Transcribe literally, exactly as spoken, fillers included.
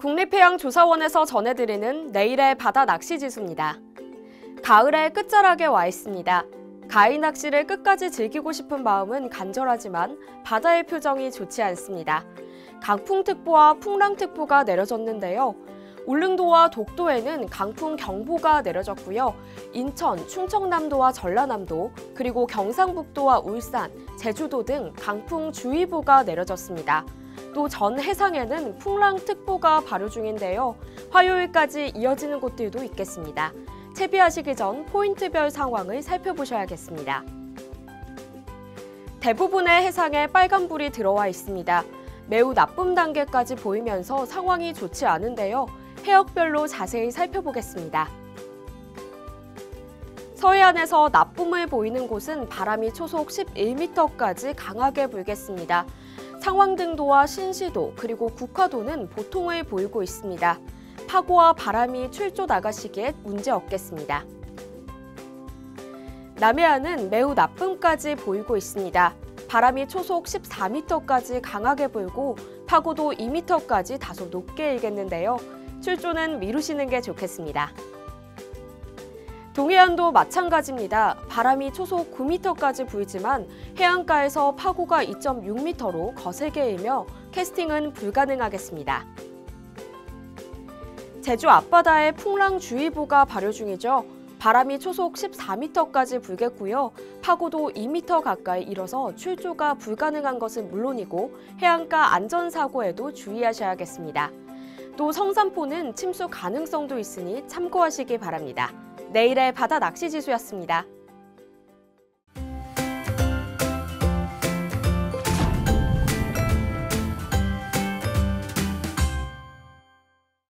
국립해양조사원에서 전해드리는 내일의 바다 낚시 지수입니다. 가을의 끝자락에 와 있습니다. 가을 낚시를 끝까지 즐기고 싶은 마음은 간절하지만 바다의 표정이 좋지 않습니다. 강풍특보와 풍랑특보가 내려졌는데요. 울릉도와 독도에는 강풍경보가 내려졌고요. 인천, 충청남도와 전라남도, 그리고 경상북도와 울산, 제주도 등 강풍주의보가 내려졌습니다. 또 전 해상에는 풍랑특보가 발효 중인데요. 화요일까지 이어지는 곳들도 있겠습니다. 채비하시기 전 포인트별 상황을 살펴보셔야겠습니다. 대부분의 해상에 빨간불이 들어와 있습니다. 매우 나쁨 단계까지 보이면서 상황이 좋지 않은데요. 해역별로 자세히 살펴보겠습니다. 서해안에서 나쁨을 보이는 곳은 바람이 초속 십일 미터까지 강하게 불겠습니다. 상황등도와 신시도 그리고 국화도는 보통을 보이고 있습니다. 파고와 바람이 출조 나가시기에 문제 없겠습니다. 남해안은 매우 나쁨까지 보이고 있습니다. 바람이 초속 십사 미터까지 강하게 불고 파고도 이 미터까지 다소 높게 일겠는데요. 출조는 미루시는 게 좋겠습니다. 동해안도 마찬가지입니다. 바람이 초속 구 미터까지 불지만 해안가에서 파고가 이 점 육 미터로 거세게 일며 캐스팅은 불가능하겠습니다. 제주 앞바다에 풍랑주의보가 발효 중이죠. 바람이 초속 십사 미터까지 불겠고요. 파고도 이 미터 가까이 일어서 출조가 불가능한 것은 물론이고 해안가 안전사고에도 주의하셔야겠습니다. 또 성산포는 침수 가능성도 있으니 참고하시기 바랍니다. 내일의 바다 낚시 지수였습니다.